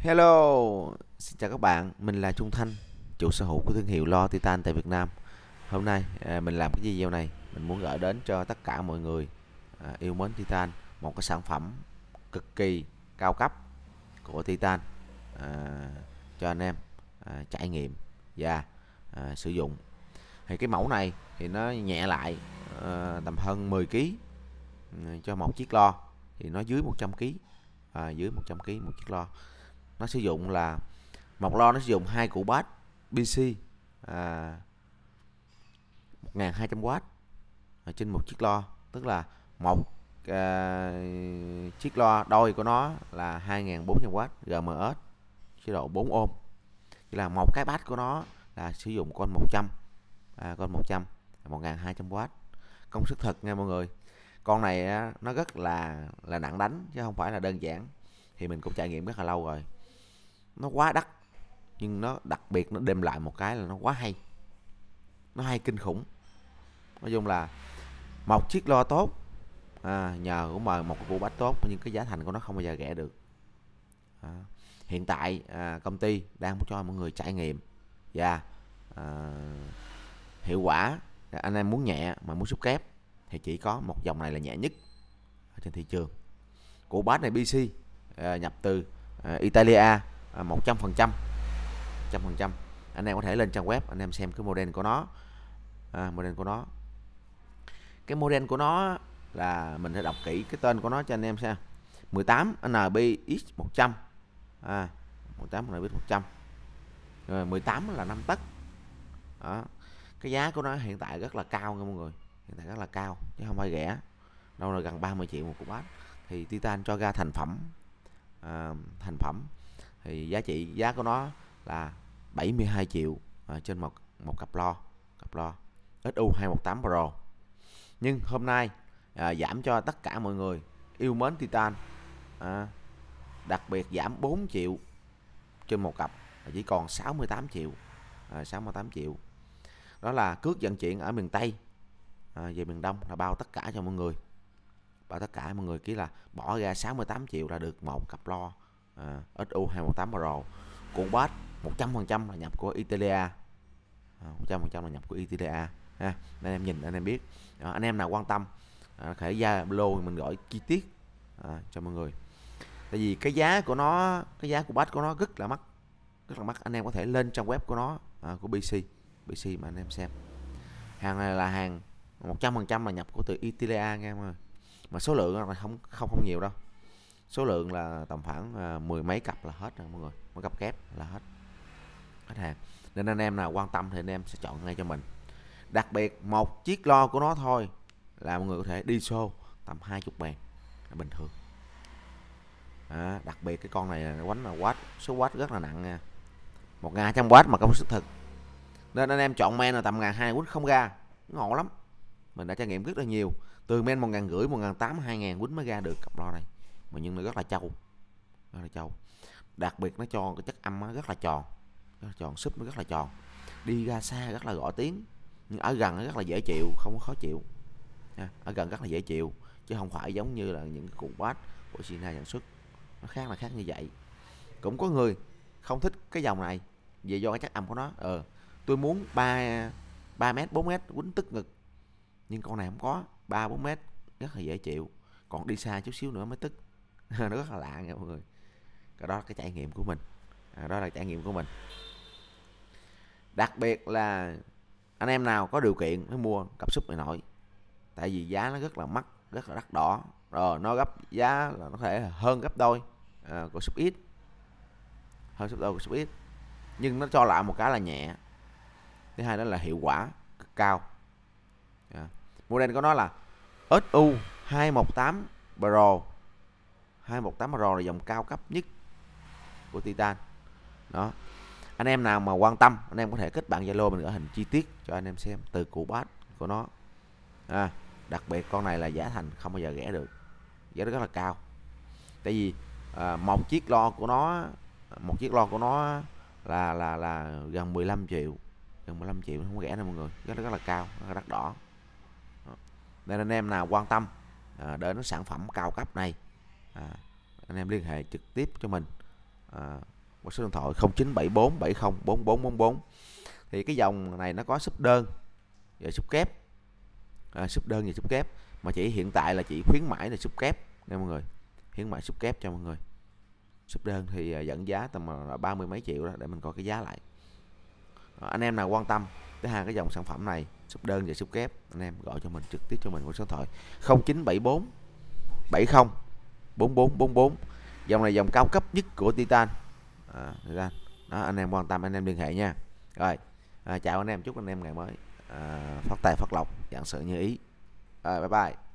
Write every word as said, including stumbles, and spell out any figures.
Hello, xin chào các bạn, mình là Trung Thanh, chủ sở hữu của thương hiệu Lo Titan tại Việt Nam. Hôm nay à, mình làm cái video này, mình muốn gửi đến cho tất cả mọi người à, yêu mến Titan một cái sản phẩm cực kỳ cao cấp của Titan à, cho anh em à, trải nghiệm và à, sử dụng. Thì cái mẫu này thì nó nhẹ lại à, tầm hơn mười ki lô gam cho một chiếc lo, thì nó dưới một trăm ki lô gam, à, dưới một trăm ki lô gam một chiếc lo. Nó sử dụng là một lo, nó sử dụng hai củ bass bê xê à, một nghìn hai trăm oát ở trên một chiếc lo, tức là một à, chiếc lo đôi của nó là hai nghìn bốn trăm oát giê em ét chế độ bốn ôm. Chỉ là một cái bass của nó là sử dụng con một trăm, à, con một trăm một nghìn hai trăm oát. Công suất thật nha mọi người. Con này á, nó rất là là nặng đánh chứ không phải là đơn giản. Thì mình cũng trải nghiệm rất là lâu rồi. Nó quá đắt nhưng nó đặc biệt, nó đem lại một cái là nó quá hay, nó hay kinh khủng. Nói chung là một chiếc lo tốt à, nhờ cũng mời một cái củ bass tốt, nhưng cái giá thành của nó không bao giờ rẻ được. à, hiện tại à, công ty đang muốn cho mọi người trải nghiệm và à, hiệu quả. Anh em muốn nhẹ mà muốn xúc kép thì chỉ có một dòng này là nhẹ nhất ở trên thị trường. Củ bass này bê xê à, nhập từ à, Italia, à, một trăm phần trăm một trăm phần trăm. Anh em có thể lên trang web anh em xem cái model của nó. à, model của nó cái model của nó là mình sẽ đọc kỹ cái tên của nó cho anh em xem. mười tám en bê ích một trăm, à, mười tám en bê ích một trăm, rồi mười tám là năm tấc. Đó. Cái giá của nó hiện tại rất là cao nha mọi người, hiện tại rất là cao chứ không phải rẻ đâu, là gần ba mươi triệu một cục bass. Thì Titan cho ra thành phẩm, à, thành phẩm thì giá trị giá của nó là bảy mươi hai triệu à, trên một một cặp lo, cặp lo ét u hai một tám Pro. Nhưng hôm nay à, giảm cho tất cả mọi người yêu mến Titan, à, đặc biệt giảm bốn triệu trên một cặp, chỉ còn sáu mươi tám triệu, à, sáu mươi tám triệu. Đó là cước vận chuyển ở miền Tây à, về miền Đông là bao tất cả cho mọi người, bao tất cả mọi người chỉ là bỏ ra sáu mươi tám triệu là được một cặp lo à, ét u hai một tám Pro. Cuộn bass một trăm phần trăm là nhập của Italia, à, một trăm phần trăm là nhập của Italia ha. Anh em nhìn anh em biết. Đó, anh em nào quan tâm à, thể ra Zalo mình gọi chi tiết à, cho mọi người. Tại vì cái giá của nó, cái giá của bass của nó rất là mắc, rất là mắc. Anh em có thể lên trang web của nó à, của bê xê, bê xê mà anh em xem. Hàng này là hàng một trăm phần trăm là nhập của từ Italia nha em ơi. Mà số lượng là không không không nhiều đâu. Số lượng là tầm khoảng à, mười mấy cặp là hết rồi mọi người, mấy cặp kép là hết hết hàng. Nên anh em nào quan tâm thì anh em sẽ chọn ngay cho mình. Đặc biệt một chiếc lo của nó thôi là mọi người có thể đi show tầm hai mươi ngàn là bình thường. À, đặc biệt cái con này là quánh là watt, số watt rất là nặng nha, một nghìn hai trăm watt mà công suất thực. Nên anh em chọn men là tầm một nghìn hai trăm watt không ra, ngộ lắm. Mình đã trải nghiệm rất là nhiều, từ men một nghìn rưỡi, một nghìn tám trăm, hai nghìn watt mới ra được cặp lo này, mà nhưng nó rất là trâu, rất là trâu. Đặc biệt nó cho cái chất âm nó rất là tròn, rất là tròn, súp nó rất là tròn, đi ra xa rất là rõ tiếng, nhưng ở gần nó rất là dễ chịu, không có khó chịu. Ở gần rất là dễ chịu chứ không phải giống như là những cái cục bass của Sina sản xuất, nó khác là khác như vậy. Cũng có người không thích cái dòng này về do cái chất âm của nó. ờ tôi muốn ba ba mét bốn mét quýnh tức ngực, nhưng con này không có, ba bốn mét rất là dễ chịu, còn đi xa chút xíu nữa mới tức. Nó rất là lạ nha mọi người. Cái đó là cái trải nghiệm của mình, à, đó là trải nghiệm của mình. Đặc biệt là anh em nào có điều kiện mới mua cặp súp này nổi, tại vì giá nó rất là mắc, rất là đắt đỏ. Rồi nó gấp giá là nó có thể hơn gấp đôi à, của súp ít, hơn gấp đôi của súp ít, nhưng nó cho lại một cái là nhẹ, thứ hai đó là hiệu quả cực cao. à. Model của nó là ét u hai một tám Pro, hai một tám Pro là dòng cao cấp nhất của Titan. Đó, anh em nào mà quan tâm anh em có thể kết bạn Zalo mình gửi hình chi tiết cho anh em xem từ củ bass của nó. à, đặc biệt con này là giá thành không bao giờ rẻ được, giá rất là cao. Tại vì à, một chiếc lo của nó, một chiếc lo của nó là là là gần mười lăm triệu, gần mười lăm triệu, không rẻ đâu mọi người, giá rất là cao, rất là đắt đỏ. Nên anh em nào quan tâm à, đến sản phẩm cao cấp này, à, anh em liên hệ trực tiếp cho mình, à, một số điện thoại không chín bảy bốn bảy không bốn bốn bốn bốn. Thì cái dòng này nó có sub đơn và sub kép, à, sub đơn và sub kép, mà chỉ hiện tại là chỉ khuyến mãi là sub kép nha mọi người, khuyến mãi sub kép cho mọi người. Sub đơn thì dẫn giá tầm là ba mươi mấy triệu đó, để mình coi cái giá lại. Đó, anh em nào quan tâm tới hai cái dòng sản phẩm này, sub đơn và sub kép, anh em gọi cho mình trực tiếp cho mình qua số điện thoại không chín bảy bốn bảy không bốn bốn bốn bốn. Dòng này dòng cao cấp nhất của Titan. À, Titan. Đó, anh em quan tâm anh em liên hệ nha. Rồi, à, chào anh em, chúc anh em ngày mới à, phát tài phát lộc, vạn sự như ý. À, bye bye.